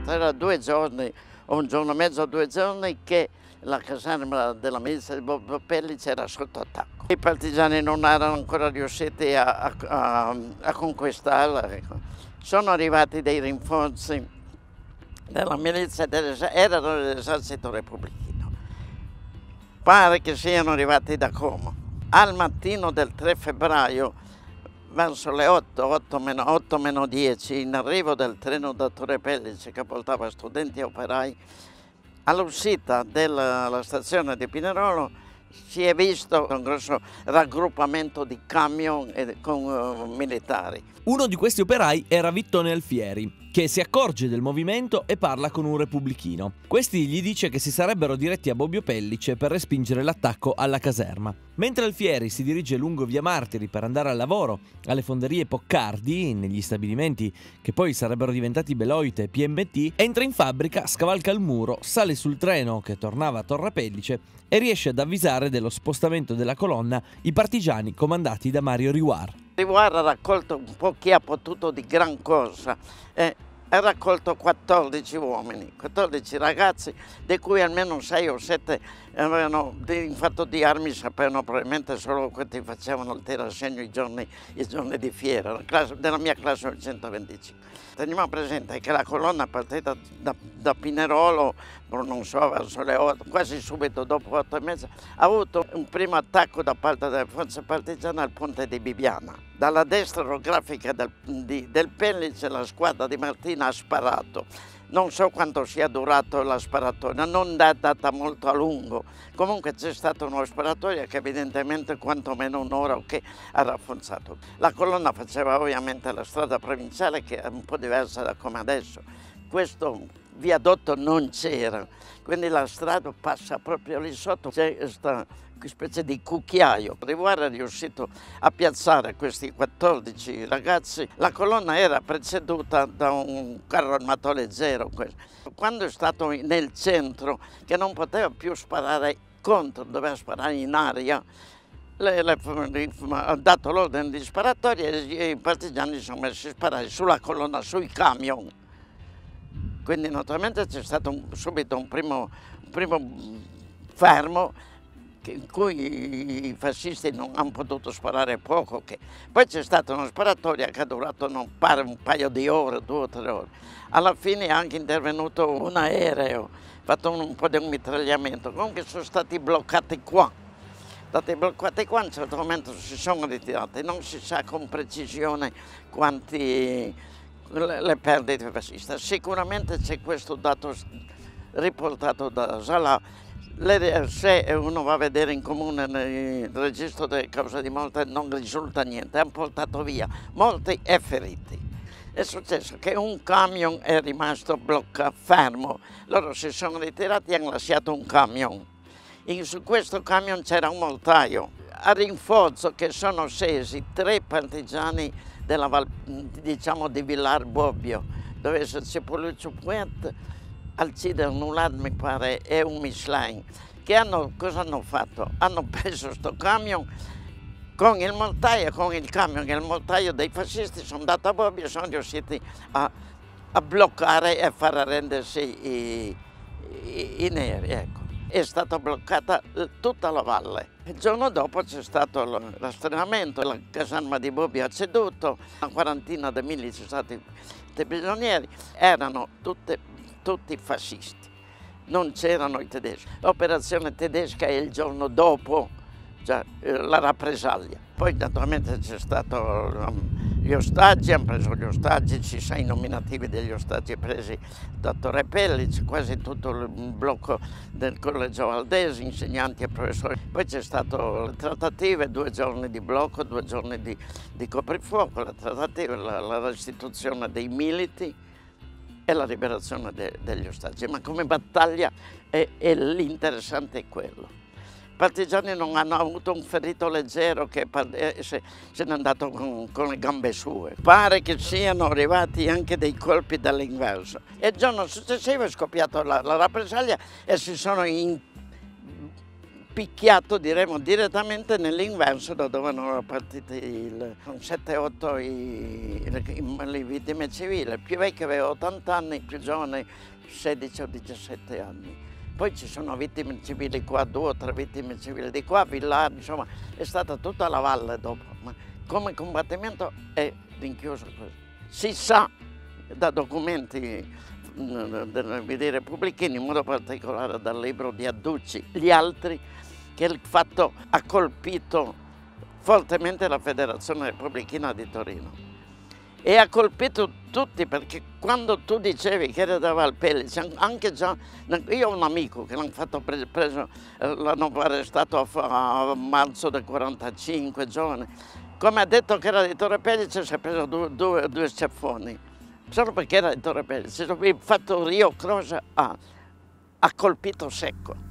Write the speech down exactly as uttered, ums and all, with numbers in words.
era due giorni, o un giorno e mezzo, due giorni che la caserma della milizia di Bobbio Pellice era sotto attacco. I partigiani non erano ancora riusciti a, a, a, a conquistarla. Ecco. Sono arrivati dei rinforzi della milizia, erano dell'esercito repubblicano. Pare che siano arrivati da Como. Al mattino del tre febbraio, verso le otto, otto meno dieci, in arrivo del treno da Torre Pellice che portava studenti e operai, all'uscita della stazione di Pinerolo si è visto un grosso raggruppamento di camion con uh, militari. Uno di questi operai era Vittone Alfieri, che si accorge del movimento e parla con un repubblichino. Questi gli dice che si sarebbero diretti a Bobbio Pellice per respingere l'attacco alla caserma. Mentre Alfieri si dirige lungo via Martiri per andare al lavoro alle fonderie Poccardi, negli stabilimenti che poi sarebbero diventati Beloit e P M T, entra in fabbrica, scavalca il muro, sale sul treno che tornava a Torre Pellice e riesce ad avvisare dello spostamento della colonna i partigiani comandati da Mario Riuar. Riuar ha raccolto un po' chi ha potuto di gran corsa, eh, ha raccolto quattordici uomini, quattordici ragazzi, di cui almeno sei o sette avevano in fatto di armi, sapevano probabilmente solo quanti facevano il tirasegno i giorni, i giorni di fiera, la classe, della mia classe del centoventicinque. Teniamo presente che la colonna partita da, da Pinerolo, non so, verso le otto, quasi subito dopo otto e mezza, ha avuto un primo attacco da parte delle forze partigiane al ponte di Bibbiana. Dalla destra orografica del, di, del Pellice la squadra di Martina ha sparato. Non so quanto sia durato la sparatoria, non è data molto a lungo. Comunque c'è stata una sparatoria che evidentemente quantomeno un'ora o che ha rafforzato. La colonna faceva ovviamente la strada provinciale, che è un po' diversa da come adesso. Questo viadotto non c'era, quindi la strada passa proprio lì sotto. C'è questa specie di cucchiaio. Riuar è riuscito a piazzare questi quattordici ragazzi. La colonna era preceduta da un carro armato leggero. Quando è stato nel centro, che non poteva più sparare contro, doveva sparare in aria, le, le, ha dato l'ordine di sparatoria e i partigiani si sono messi a sparare sulla colonna, sui camion. Quindi naturalmente c'è stato un, subito un primo, un primo fermo in cui i fascisti non hanno potuto sparare poco. Che... Poi c'è stata una sparatoria che è durata non pare un paio di ore, due o tre ore. Alla fine è anche intervenuto un aereo, fatto un, un po' di un mitragliamento. Comunque sono stati bloccati qua. Stati bloccati qua, a un certo momento si sono ritirati. Non si sa con precisione quanti le, le perdite fasciste. Sicuramente c'è questo dato riportato da Zala. Se uno va a vedere in comune nel registro delle cause di morte non risulta niente, hanno portato via morti e feriti. È successo che un camion è rimasto bloccato, fermo, loro si sono ritirati e hanno lasciato un camion. In, su questo camion c'era un mortaio. A rinforzo che sono scesi tre partigiani della Val, diciamo di Villar Bobbio, dove c'è Poluccio Puet, Alcide Arnulat mi pare e un Michelin, che hanno, cosa hanno fatto? Hanno preso questo camion con il mortaio, con il camion e il mortaio dei fascisti, sono andati a Bobbio e sono riusciti a, a bloccare e a far arrendersi i, i, i neri. Ecco. È stata bloccata tutta la valle. Il giorno dopo c'è stato l'astrenamento, la caserma di Bobbio ha ceduto, una quarantina di milici sono stati prigionieri, erano tutte tutti fascisti, non c'erano i tedeschi. L'operazione tedesca è il giorno dopo, cioè, la rappresaglia. Poi naturalmente c'è stato um, gli ostaggi, hanno preso gli ostaggi, ci sono i nominativi degli ostaggi presi da Torre Pellice, quasi tutto il blocco del collegio Valdesi, insegnanti e professori. Poi c'è stato le trattative, due giorni di blocco, due giorni di, di coprifuoco, le trattative, la, la restituzione dei militi e la liberazione de, degli ostaggi, ma come battaglia è, è l'interessante è quello. I partigiani non hanno avuto un ferito leggero che se, se n'è andato con, con le gambe sue. Pare che siano arrivati anche dei colpi dall'inverso. E il giorno successivo è scoppiata la, la rappresaglia e si sono in, picchiato, diremo, direttamente nell'inverso da dove erano partiti il, con sette otto i, i, le vittime civili. Il più vecchio aveva ottanta anni, il più giovane sedici o diciassette anni. Poi ci sono vittime civili qua, due o tre vittime civili di qua, Villari, insomma è stata tutta la valle dopo. Ma come combattimento è rinchiuso così. Si sa da documenti dei repubblichini, in modo particolare dal libro di Adducci, gli altri, che il fatto ha colpito fortemente la Federazione Repubblichina di Torino e ha colpito tutti, perché quando tu dicevi che era da Valpellice, anche già, io ho un amico che l'hanno fatto preso, l'hanno arrestato a, a marzo del quarantacinque, giovane, come ha detto che era di Torre Pellice si è preso due, due, due ceffoni. Solo perché era di Torre Pellice, il fatto Rio Croce ha, ha colpito secco.